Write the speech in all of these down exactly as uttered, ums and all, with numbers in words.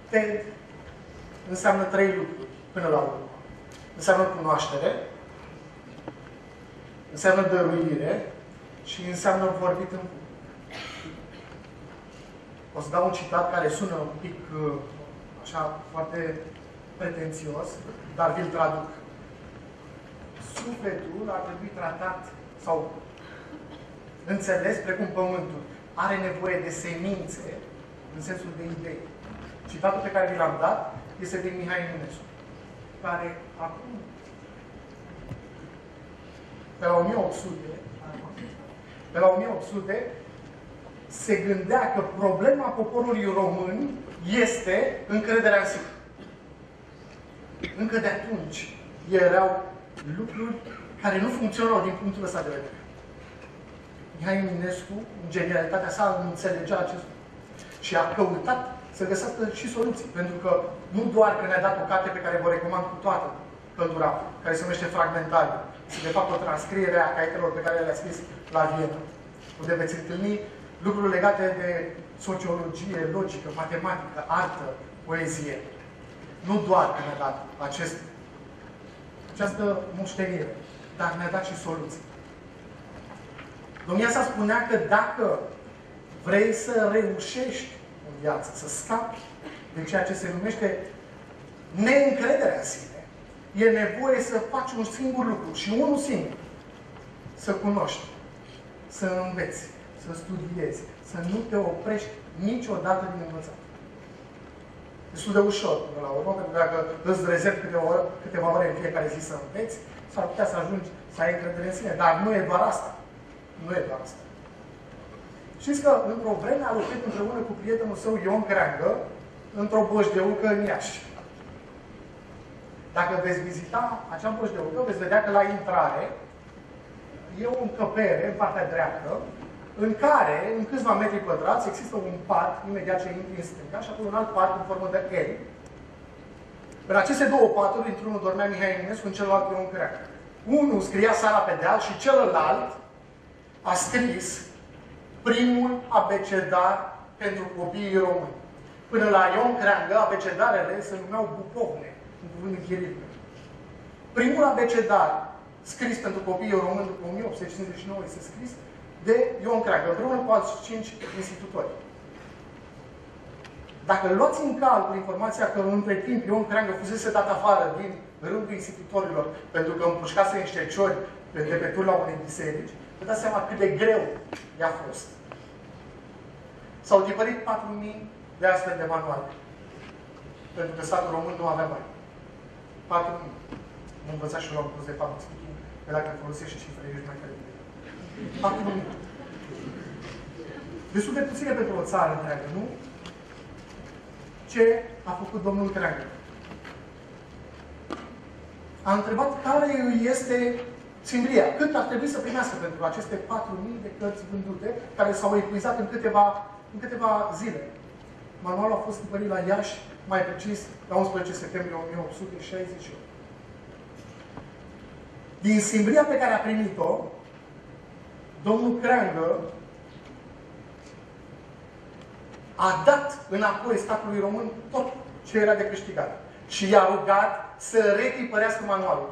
T E D înseamnă trei lucruri, până la urmă. Înseamnă cunoaștere, înseamnă dăruire și înseamnă vorbit în public. O să dau un citat care sună un pic așa foarte pretențios, dar vi-l traduc. Sufletul ar trebui tratat sau înțeles precum pământul. Are nevoie de semințe în sensul de idei. Citatul pe care vi l-am dat este de Mihai Eminescu, care acum, pe la o mie opt sute, pe la o mie opt sute, se gândea că problema poporului român este încrederea în sine. Încă de atunci erau lucruri care nu funcționau din punctul ăsta de vedere. Mihai Eminescu, în genialitatea sa, înțelegea acest lucru. Și a căutat să găsească și soluții. Pentru că nu doar că ne-a dat o carte pe care vă recomand cu toată căldura, care se numește Fragmentariu. Este de fapt o transcriere a caietelor pe care le-a scris la Viena. Unde veți întâlni lucruri legate de sociologie, logică, matematică, artă, poezie. Nu doar că ne-a dat acest, această moștenire, dar ne-a dat și soluții. Domnia sa spunea că dacă vrei să reușești în viață, să scapi de ceea ce se numește neîncrederea în sine, e nevoie să faci un singur lucru și unul singur. Să cunoști, să înveți, să studiezi, să nu te oprești niciodată din învățat. Destul de ușor, până la urmă, pentru că dacă îți rezervi câteva ore, câteva ore în fiecare zi să înveți, s-ar putea să ajungi să ai încredere în sine. Dar nu e doar asta. Nu e doar asta. Știți că într-o vreme a lucrat împreună cu prietenul său Ion Creangă într-o boșdeucă în Iași. Dacă veți vizita acea boșdeucă, veți vedea că la intrare e o încăpere în partea dreaptă, în care, în câțiva metri pătrați, există un pat, imediat ce intri în stânga, și apoi un alt pat în formă de L. În aceste două paturi, într-unul dormea Mihai Eminescu, în celălalt Ion Creangă. Unul scria Sara pe deal și celălalt a scris primul abecedar pentru copiii români. Până la Ion Creangă, abecedarele se numeau bupovne, în cuvânt ghiril. Primul abecedar scris pentru copiii români după o mie opt sute cincizeci și nouă este scris de Ion Creangă, împreună cu alți cinci institutori. Dacă luați în calcul informația că între timp Ion Creangă fusese dat afară din rândul institutorilor pentru că împușcase niște ciori de pe turla unei biserici, vă dați seama cât de greu i-a fost. S-au tipărit patru mii de astfel de manuale. Pentru că statul român nu avea bani. patru mii. Am învățat și eu la un curs de public speaking, că dacă folosești cifre, ești mai credibil. patru mii. Destul de puține pentru o țară întreagă, nu? Ce a făcut domnul Creangă? A întrebat care este țimbria. Cât ar trebui să primească pentru aceste patru mii de cărți vândute, care s-au epuizat în câteva, în câteva zile. Manualul a fost tipărit la Iași, mai precis, la unsprezece septembrie o mie opt sute șaizeci și opt. Din simbria pe care a primit-o, domnul Creangă a dat înapoi statului român tot ce era de câștigat. Și i-a rugat să retipărească manualul.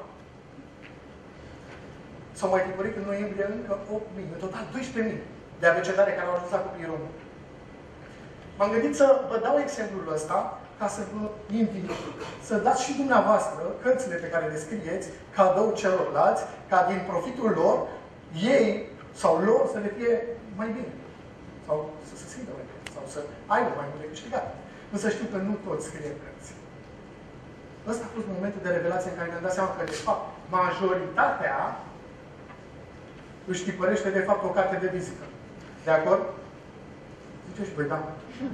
S-au mai tipărit în noiembrie încă opt mii, în total doisprezece mii de abecedare care au ajuns la copiii români. M-am gândit să vă dau exemplul ăsta ca să vă invit să dați și dumneavoastră cărțile pe care le scrieți cadou celorlalți, ca din profitul lor, ei sau lor să le fie mai bine. Sau să se simtă mai bine. Sau să aibă mai multe câștigat. Însă știu că nu toți scrie cărți. Ăsta a fost momentul de revelație în care ne-am dat seama că, de fapt, majoritatea își tipărește, de fapt, o carte de vizită. De acord? Ziceți și voi, da?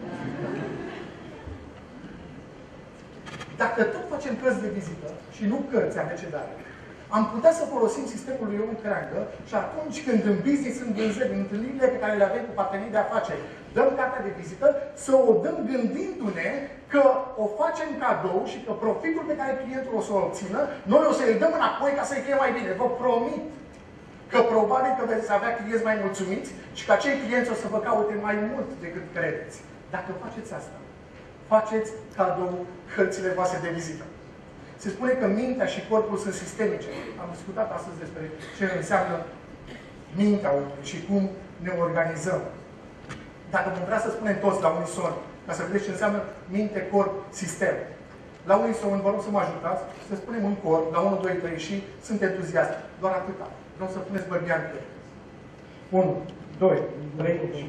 Dacă tot facem cărți de vizită și nu cărți abecedare, am putea să folosim sistemul lui Ion Creangă și atunci când în business, în vânzări, în întâlnirile pe care le avem cu partenerii de afaceri, dăm cartea de vizită, să o dăm gândindu-ne că o facem cadou și că profitul pe care clientul o să o obțină, noi o să îl dăm înapoi ca să-i fie mai bine. Vă promit că probabil că veți avea clienți mai mulțumiți și că acei clienți o să vă caute mai mult decât credeți. Dacă faceți asta, faceți cadou hărțile voastre de vizită. Se spune că mintea și corpul sunt sistemice. Am discutat astăzi despre ce înseamnă mintea omului și cum ne organizăm. Dacă vom vrea să spunem toți la unison, ca să vedeți ce înseamnă minte, corp, sistem. La unison, vă rog să mă ajutați, să spunem în corp, la unu, doi, trei și sunt entuziast. Doar atâta. Vreau să puneți bărbian pe el. unu, doi, trei și...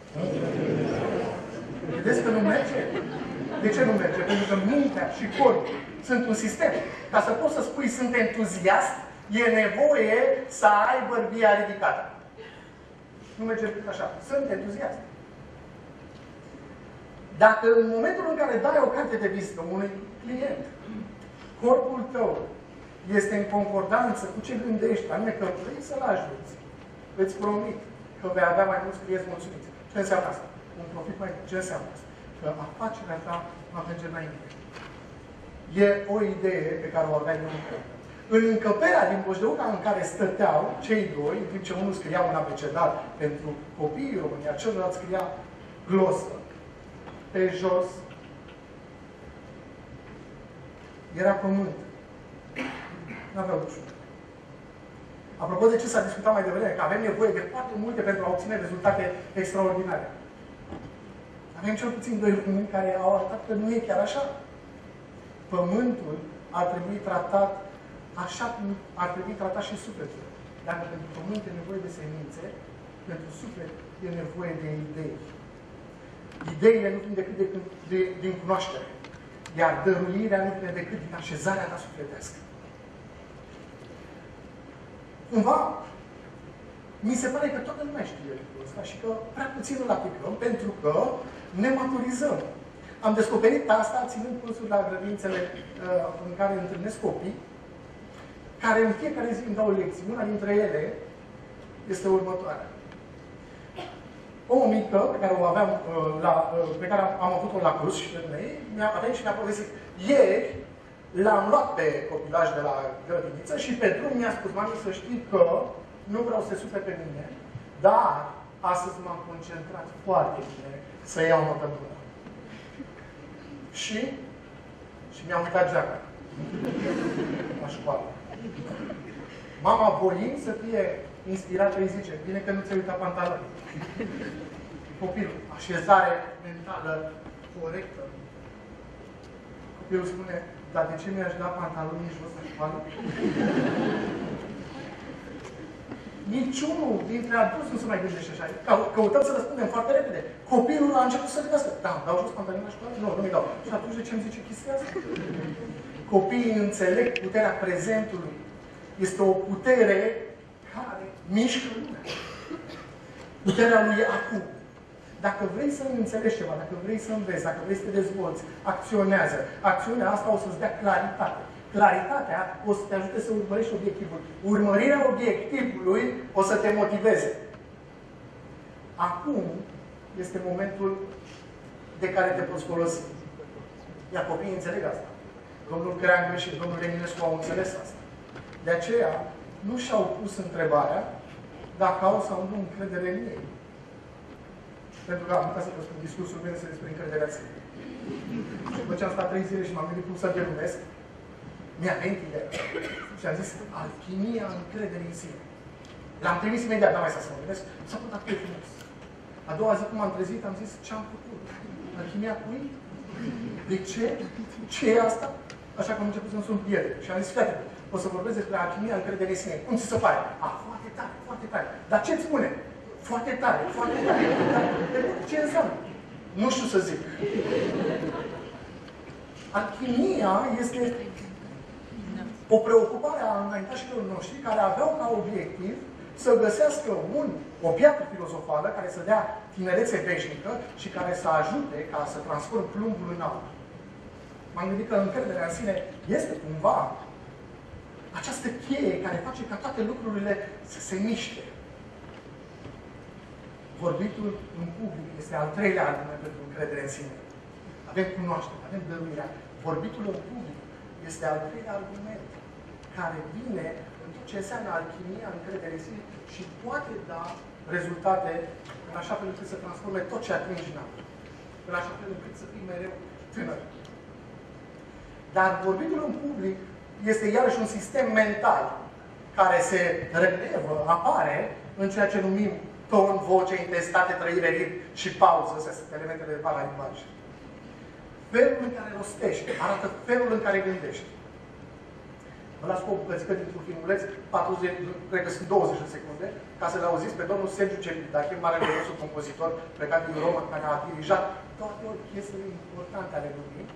Vedeți că nu merge? De ce nu merge? Pentru că mintea și corpul sunt un sistem. Ca să poți să spui sunt entuziast, e nevoie să ai bărbia ridicată. Nu merge așa. Sunt entuziast. Dacă în momentul în care dai o carte de vizită unui client, corpul tău este în concordanță cu ce gândești, anume că vrei să-l ajuți, îți promit că vei avea mai mulți clienți mulțumiți. Ce înseamnă asta? Un profit mai mult. Ce înseamnă asta? Că afacerea ta va merge înainte. E o idee pe care o aveai eu. În încăperea din Bojdeuca în care stăteau cei doi, în timp ce unul scria un abecedat pentru copiii România, celălalt scria glosă. Pe jos era pământ. N-aveau dușuri. Apropo de ce s-a discutat mai devreme, că avem nevoie de foarte multe pentru a obține rezultate extraordinare. Avem cel puțin doi români care au arătat că nu e chiar așa. Pământul ar trebui tratat așa cum ar trebui tratat și sufletul. Dacă pentru pământ e nevoie de semințe, pentru suflet e nevoie de idei. Ideile nu vin decât de, de, din cunoaștere. Iar dăruirea nu vine decât din așezarea ta sufletească. Cumva, mi se pare că toată lumea știe lucrul ăsta și că prea puțin îl aplicăm pentru că ne maturizăm. Am descoperit asta ținând cursuri la grădințele uh, în care întâlnesc copii, care în fiecare zi îmi dau lecții. Una dintre ele este următoarea. O mică pe care o aveam, uh, la, uh, pe care am, am avut-o la curs și femei, mi-a venit și mi-a povestit. Ieri l-am luat pe copilaj de la grădiniță și pe drum mi-a spus, mami, să știi că nu vreau să se sufle pe mine, dar astăzi m-am concentrat foarte bine să iau notă bună. Și, și mi-am uitat geaca la școală. Mama, voind să fie inspirată, îi zice, bine că nu ți-ai uitat pantaloni. Copilul, așezare mentală corectă. Copilul spune, dar de ce mi-aș da pantalonii jos la școală? Niciunul dintre adulți nu se mai gândește așa. Căutăm să răspundem foarte repede. Copilul a început să gândească. Da, dau jos pantalonii la școală? Nu, nu mi dau. Și atunci de ce îmi zice chestia asta? Copiii înțeleg puterea prezentului. Este o putere care mișcă lumea. Puterea lui e acum. Dacă vrei să înțelegi ceva, dacă vrei să înveți, dacă vrei să te dezvolți, acționează. Acțiunea asta o să-ți dea claritate. Claritatea o să te ajute să urmărești obiectivul. Urmărirea obiectivului o să te motiveze. Acum este momentul de care te poți folosi. Iar copiii înțeleg asta. Domnul Creangă și domnul Eminescu au înțeles asta. De aceea nu și-au pus întrebarea dacă au sau nu încredere în ei. Pentru că am putea să vă spun, discursul meu este despre încrederea în sine. Și după ce am stat trei zile și m-am gândit cum să denumesc, mi-a venit ideea. Și am zis, alchimia încrederii în sine. L-am trimis imediat, n-am mai stat să mă gândesc, s-a făcut atât de frumos. A doua zi, cum am trezit, am zis, ce am făcut? Alchimia cui? De ce? Ce e asta? Așa că am început să-mi sun prieteni. Și am zis, frate, o să vorbesc despre alchimia încrederii în sine. Cum ți se pare? A, foarte tare, foarte tare. Dar ce-ți spune? Foarte tare, foarte tare. Dar, ce înseamnă? Nu știu să zic. Alchimia este o preocupare a înaintașilor noștri care aveau ca obiectiv să găsească un, o piatră filozofală care să dea tinerețe veșnică și care să ajute ca să transform plumbul în aur. M-am gândit că încrederea în sine este cumva această cheie care face ca toate lucrurile să se miște. Vorbitul în public este al treilea argument pentru încredere în sine. Avem cunoaștere, avem dăruirea. Vorbitul în public este al treilea argument care vine în tot ce înseamnă alchimia, încredere în sine și poate da rezultate în așa fel încât să transforme tot ce atingi în apă. În așa fel încât să fii mereu tânăr. Dar vorbitul în public este iarăși un sistem mental care se relevă, apare în ceea ce numim ton, voce, intensitate, trăire, ritm și pauză. Astea sunt elementele de paralimbaj. Felul în care rostește arată felul în care gândește. Vă las cu o bucățică dintr-un filmuleț, patruzeci, cred că sunt douăzeci de secunde, ca să-l auziți pe domnul Sergiu Celibidache, marele nostru compozitor plecat din Roma, care a dirijat toate orchestrele importante ale lumii,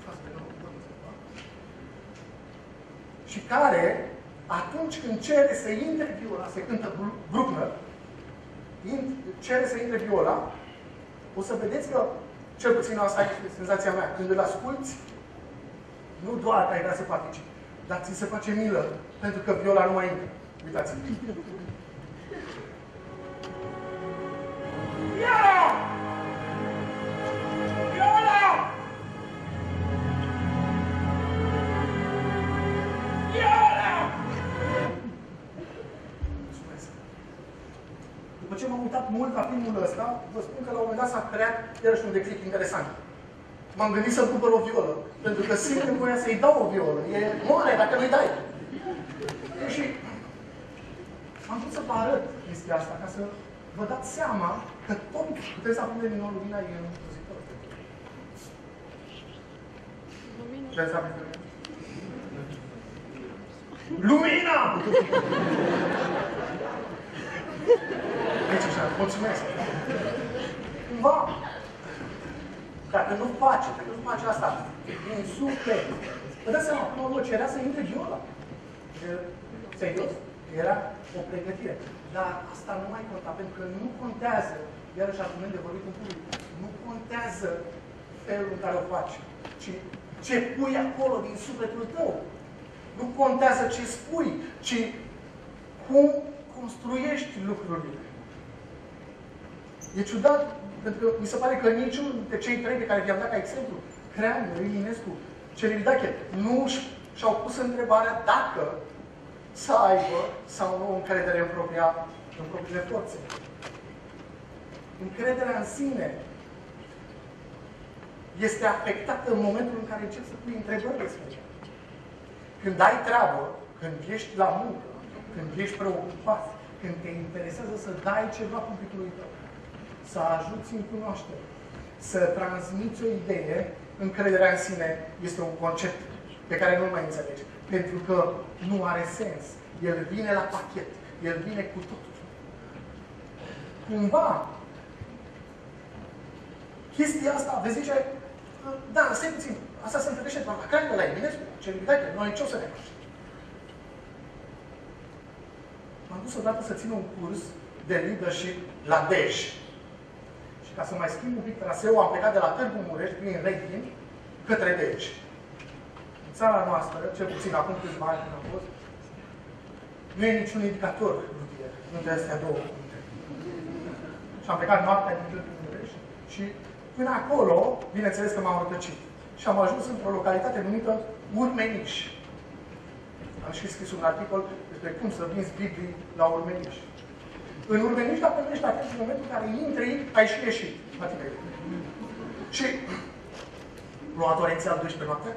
și care, atunci când cere să intre viola, se cântă Bruckner, cere să intre viola, o să vedeți că, cel puțin asta e senzația mea, când îl asculți, nu doar că ai vrea să participi, dar ți se face milă, pentru că viola nu mai intră. Uitați-vă. Viola! Viola! Viola! Mulțumesc. După ce m-am uitat mult la filmul ăsta, vă spun că la un moment dat s-a creat iarăși un declic interesant. M-am gândit să-mi cumpăr o violă, pentru că simt nevoia să-i dau o violă. E moare dacă nu-i dai. Și am vrut să vă arăt chestia asta, ca să vă dați seama că tot puteți aprinde din nou lumina e un compozitor. Ce înseamnă lumina? Lumina! Deci așa, mulțumesc. Cumva, dacă nu face, dacă nu face asta, din suflet, vă dați seama, până la urmă cerea să intre viola. Serios? Era o pregătire. Dar asta nu mai conta, pentru că nu contează, iarăși argument de vorbit în public, nu contează felul în care o faci, ci ce pui acolo din sufletul tău. Nu contează ce spui, ci cum construiești lucrurile. E ciudat, pentru că mi se pare că niciun dintre cei trei pe care vi-am dat ca exemplu, Creangă, Ilinescu, Celibidache, nu și-au pus întrebarea dacă să aibă sau nu încredere în, propria, în propriile forțe. Încrederea în sine este afectată în momentul în care începi să pui întrebări despre ea. Când ai treabă, când ești la muncă, când ești preocupat, când te interesează să dai ceva publicului tău, să ajuți în cunoaștere, să transmiți o idee, încrederea în sine este un concept pe care nu-l mai înțelegi. Pentru că nu are sens. El vine la pachet. El vine cu totul. Cumva, chestia asta, vezi zice, da, stai puțin, asta se întâlnește doar cred că la Eminescu, Celibidache, noi ce o să ne facem? M-am dus odată să țin un curs de leadership la Dej. Și ca să mai schimb un pic traseul, am plecat de la Târgu Mureș, prin Reghin, către Dej. În țara noastră, cel puțin acum câțiva ani când am fost, nu e niciun indicator rutier între astea două puncte. Și am plecat noaptea din Târgu Mureș și până acolo, bineînțeles că m-am rătăcit. Și am ajuns într-o localitate numită Urmeniș. Am și scris un articol despre cum să vinzi Biblii la Urmeniș. În Urmeniș, dacă nu ești atent în momentul în care intri, ai și ieșit. La tine. Și luat orențial douăsprezece noapte.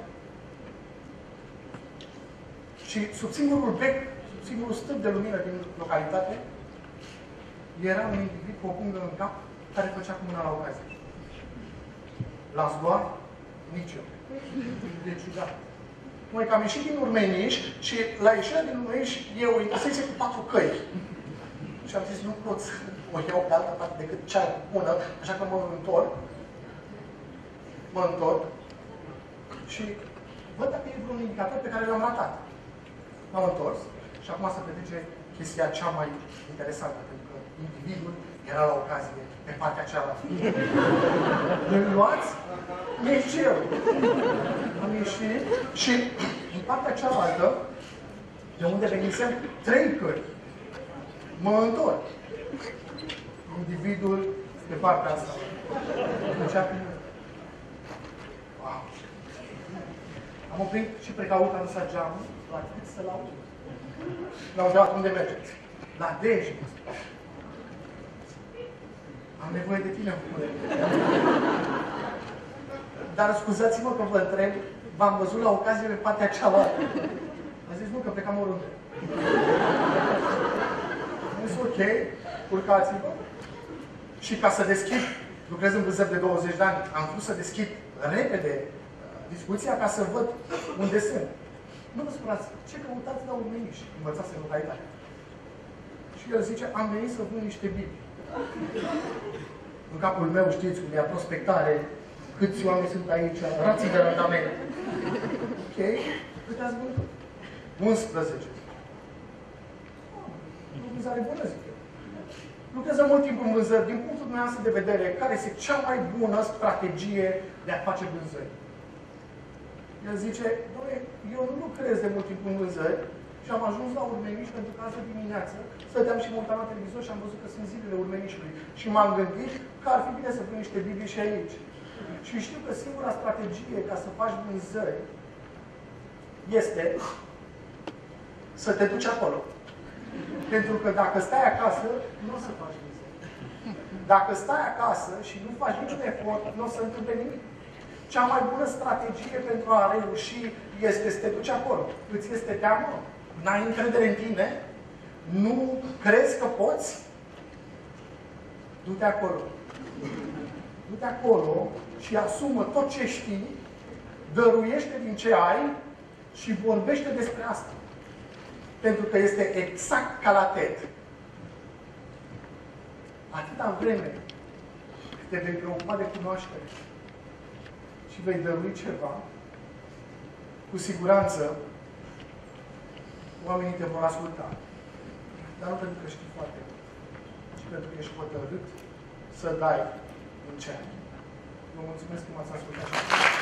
Și sub singurul bec, sub singurul stâlp de lumină din localitate, era un individ cu o pungă în cap care făcea cu mâna la ocazie. L-am luat? Nici eu. De ciudat. Noi că am ieșit din Urmeniș și la ieșirea din Urmeniș e o intersecție cu patru căi. Și am zis, nu pot să o iau pe altă parte decât cea bună, așa că mă întorc. Mă întorc. Și văd dacă e vreun indicator pe care l-am ratat. M-am întors și acum să petrece chestia cea mai interesantă, pentru că individul era la ocazie pe partea cealaltă. Îl luați? Ieși eu. Am ieșit și în partea cealaltă, de unde venisem, trei cări. Mă întorc. Individul pe partea asta. Deci, wow. Am oprit și precaut, am lăsat geamul, la cât să-l aud. L-am întrebat unde mergeți. La Dej. Am nevoie de tine, dar scuzați-mă că vă întreb, v-am văzut la ocazie pe partea cealaltă. A zis, nu, că plecam oriunde. Am zis, ok, urcați-vă. Și ca să deschid, lucrez în vânzări de douăzeci de ani, am vrut să deschid repede discuția ca să văd unde sunt. Nu vă sperați, ce căutați la urmeniși? Învățați în localitate. Și el zice, am venit să vând niște Biblii. În capul meu, știți, cum e prospectare, câți oameni sunt aici, rații de randament. Ok, câte ați vândut? unsprezece. O vânzare bună, zic eu. Lucrează mult timp în vânzări. Din punctul dumneavoastră de vedere, care este cea mai bună strategie de a face vânzări? El zice, doamne, eu nu lucrez de mult timp în vânzări și am ajuns la Urmeniș pentru că azi dimineață stăteam și mă uitam la televizor și am văzut că sunt zilele Urmenișului. Și m-am gândit că ar fi bine să pun niște Biblii și aici. Și știu că singura strategie ca să faci vânzări este să te duci acolo. Pentru că dacă stai acasă, nu o să faci vânzări. Dacă stai acasă și nu faci niciun efort, nu o să întâmple nimic. Cea mai bună strategie pentru a reuși este să te duci acolo. Îți este teamă? N-ai încredere în tine? Nu crezi că poți? Du-te acolo. Du-te acolo și asumă tot ce știi, dăruiește din ce ai și vorbește despre asta. Pentru că este exact ca la TED. Atâta vreme cât te vei preocupa de cunoaștere și vei dărui ceva, cu siguranță oamenii te vor asculta. Dar nu pentru că știi foarte mult, ci pentru că ești hotărât să dai în cer. Vă mulțumesc că m-ați ascultat.